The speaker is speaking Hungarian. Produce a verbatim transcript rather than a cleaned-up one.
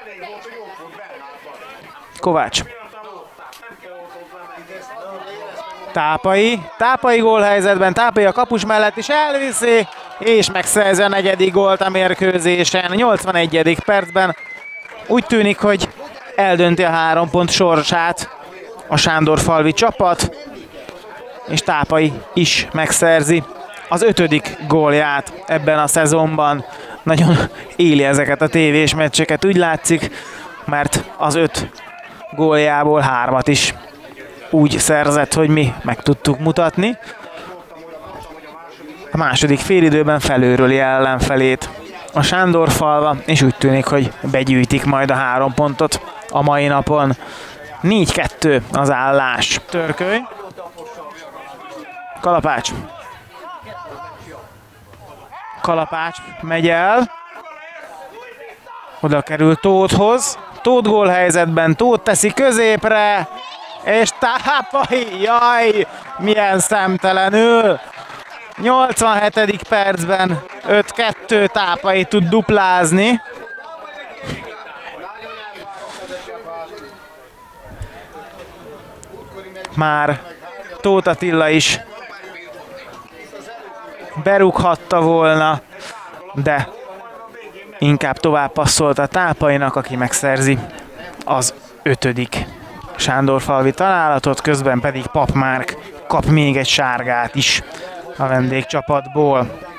Kovács. Tápai. Tápai gólhelyzetben. Tápai a kapus mellett is elviszi, és megszerzi a negyedik gólt a mérkőzésen. nyolcvanegyedik percben úgy tűnik, hogy eldönti a három pont sorsát a Sándorfalvi csapat, és Tápai is megszerzi az ötödik gólját ebben a szezonban. Nagyon éli ezeket a tévés meccseket, úgy látszik, mert az öt góljából hármat is úgy szerzett, hogy mi meg tudtuk mutatni. A második félidőben felőröli ellenfelét a Sándorfalva, és úgy tűnik, hogy begyűjtik majd a három pontot a mai napon. négy kettő az állás. Törköly. Kalapács. Kalapács megy el. Oda kerül Tóthhoz. Tóth gólhelyzetben, Tóth teszi középre, és Tápai, jaj, milyen szemtelenül. nyolcvanhetedik percben öt kettő Tápai tud duplázni. Már Tóth Attila is berúghatta volna, de inkább tovább passzolt a Tápainak, aki megszerzi az ötödik Sándorfalvi találatot, közben pedig Papmárk kap még egy sárgát is a vendégcsapatból.